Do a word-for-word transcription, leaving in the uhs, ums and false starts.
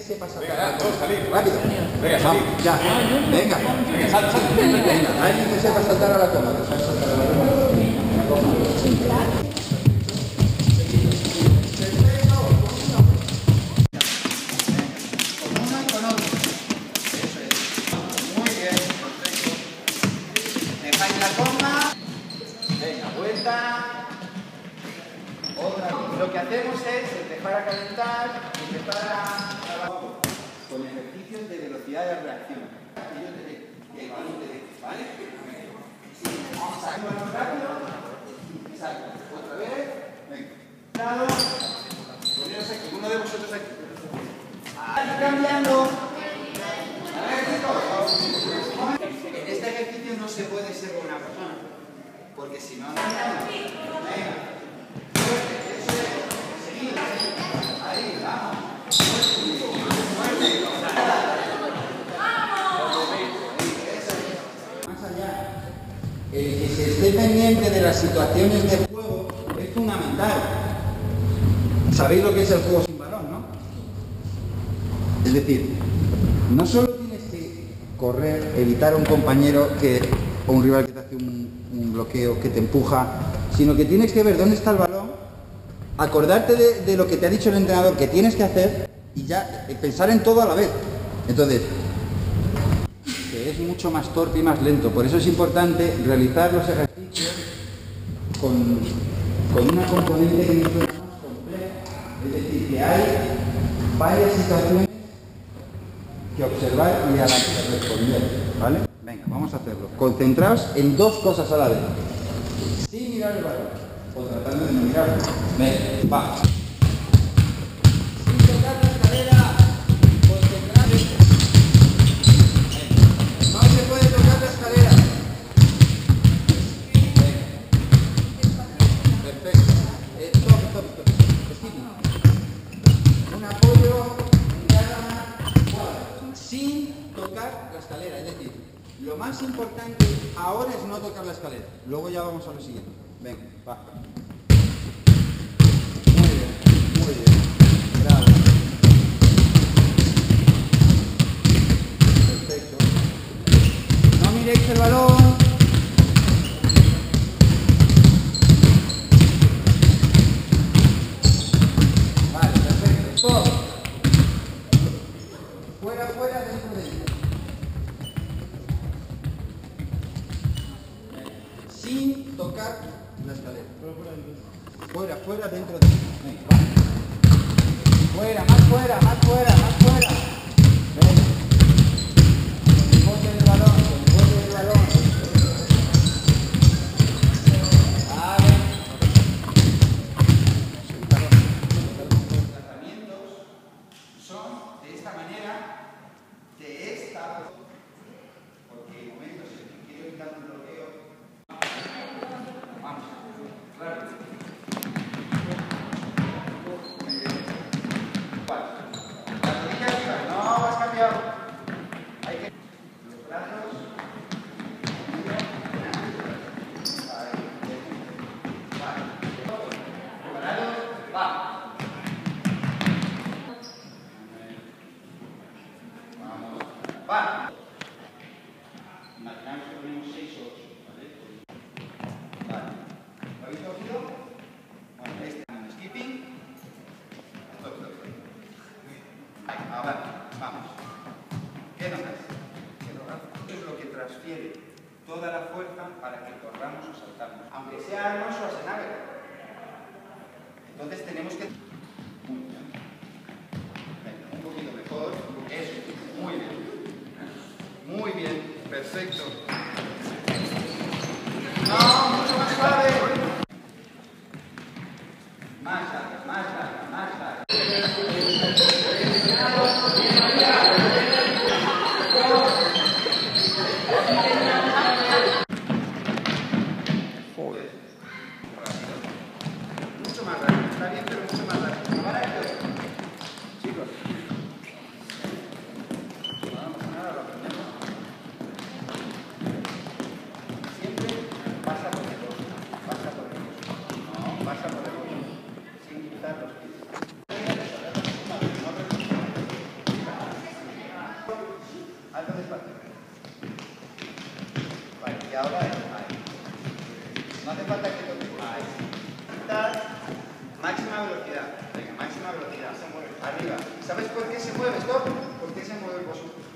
Sepa saltar. Venga, todos salir. Rápido. Venga, salir. Vamos, ya. Venga. Venga, sal, sal. Venga, alguien que sepa saltar a la coma. Que sepa saltar a la coma. Lo que hacemos es empezar a calentar y empezar a trabajar con ejercicios de velocidad de reacción. Yo te dejo, y el balón te dejo, ¿vale? Saco más rápido y salgo. Otra vez. Venga. Lado. Poneros aquí, uno de vosotros aquí. Ahí cambiando. A ver, chicos. En este ejercicio no se puede ser buena persona, porque si no, no. Venga. Ahí, vamos. Más allá, el que se esté pendiente de las situaciones de juego es fundamental. Sabéis lo que es el juego sin balón, ¿no? Es decir, no solo tienes que correr, evitar a un compañero que, o un rival que te hace un, un bloqueo, que te empuja, sino que tienes que ver dónde está el balón, acordarte de, de lo que te ha dicho el entrenador que tienes que hacer y ya eh, pensar en todo a la vez. Entonces, que es mucho más torpe y más lento. Por eso es importante realizar los ejercicios con, con una componente que no sea más compleja. Es decir, que hay varias situaciones que observar y a las que responder. ¿Vale? Venga, vamos a hacerlo. Concentraos en dos cosas a la vez. Sin mirar el balón. O tratando de no mirarlo. Venga, va. Sin tocar la escalera. Concentrado. No se puede tocar la escalera. Venga. Perfecto. Eh, stop, stop, stop. Esquina. Un apoyo. Mirada. Sin tocar la escalera. Es decir, lo más importante ahora es no tocar la escalera. Luego ya vamos a lo siguiente. Venga, va. Muy bien, muy bien. Bravo. Perfecto. No miréis el balón. Vale, perfecto. Stop. Fuera, fuera, dentro, dentro. Sin tocar la escalera. Fuera, fuera, dentro, dentro. Venga, va. Fuera, más fuera, más fuera, más fuera. Venga. Con el bote del balón, con el bote del balón. Vale. Los tratamientos son de esta manera, de esta, porque en momentos en que quiero evitar un bloqueo. Vamos, claro. Las rodillas arriba, no has cambiado. Hay que. Los brazos. Vale. Preparados, va. Vamos, va. Imaginamos que ponemos seis o ocho, ¿vale? Vale. ¿Lo habéis cogido? Bueno, este es un skipping. Stop, stop, stop. Ahí, ahora, vamos. ¿Qué notas? Esto es lo que transfiere toda la fuerza para que corramos o saltamos. Aunque sea Arnold Schwarzenegger. Entonces tenemos que... Muy bien. Venga, un poquito mejor. Eso, muy bien. Muy bien, perfecto. No, mucho más suave. Más larga, más larga, más larga. Joder. Mucho más rápido, está bien, pero mucho más rápido. Ahora esto. Chicos. No pasa nada, lo aprendemos. ahora es. Ahí. No hace falta que toque. Ahí. Máxima velocidad. Venga, máxima velocidad. Arriba. ¿Sabes por qué se mueve esto? ¿Por qué se mueve el bozo?